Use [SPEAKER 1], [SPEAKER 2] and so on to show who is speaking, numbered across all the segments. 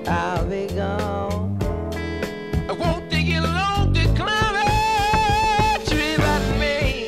[SPEAKER 1] I'll be gone.
[SPEAKER 2] I won't take you long to climb a tree like me.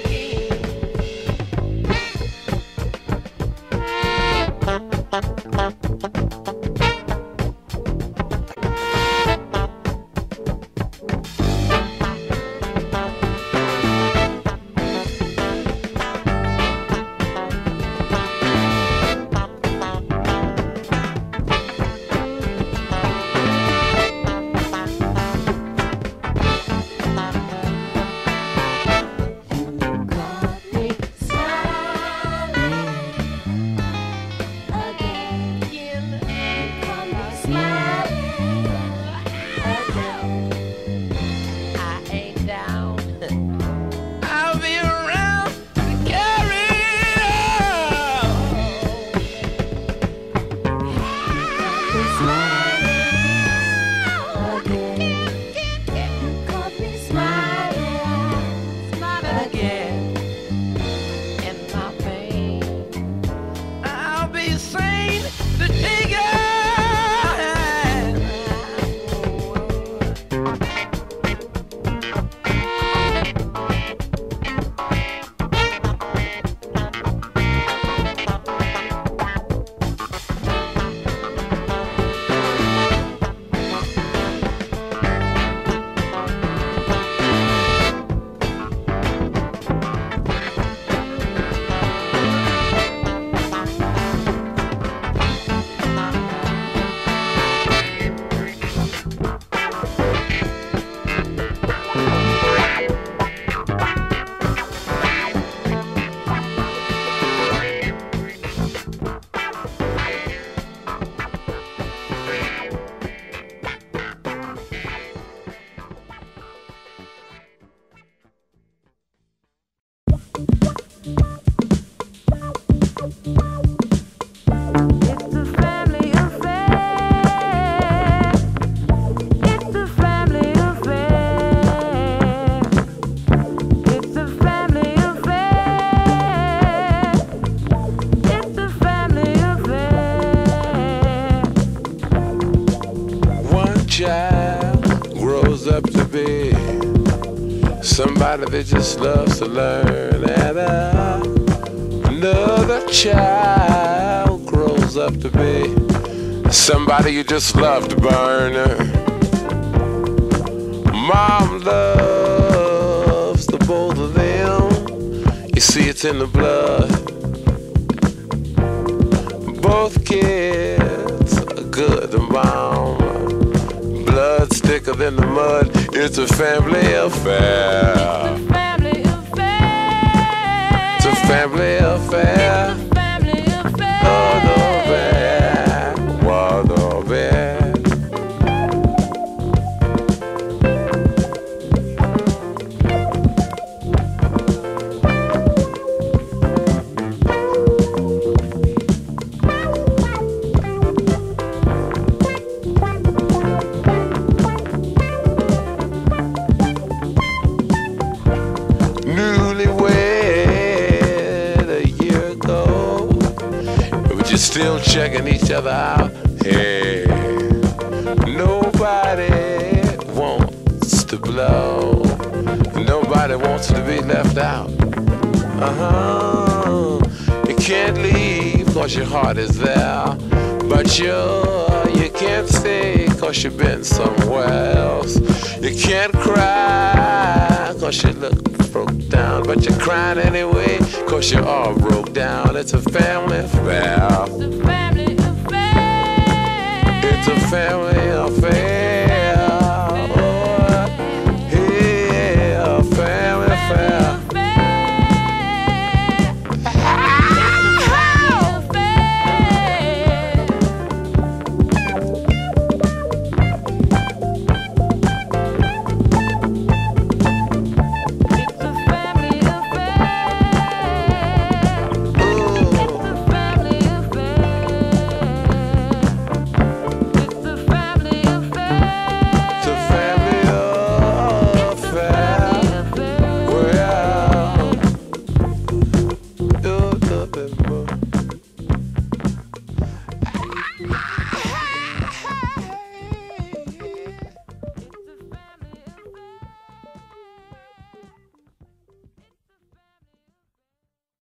[SPEAKER 2] Up to be somebody that just loves to learn, and another child grows up to be somebody you just love to burn. Mom loves the both of them. You see, it's in the blood. Both kids are good to mom. Blood's thicker than the mud. It's a family affair.
[SPEAKER 3] It's a family affair.
[SPEAKER 2] It's a family affair.
[SPEAKER 3] It's a family affair.
[SPEAKER 2] Oh, no bad. Oh, no bad. Still checking each other out. Hey, nobody wants to blow. Nobody wants to be left out. You can't leave cause your heart is there, but you can't stay cause you've been somewhere else. You can't cry cause you look broke down, but you're crying anyway cause you're all broke down. It's a family affair.
[SPEAKER 3] It's a family affair.
[SPEAKER 2] It's a family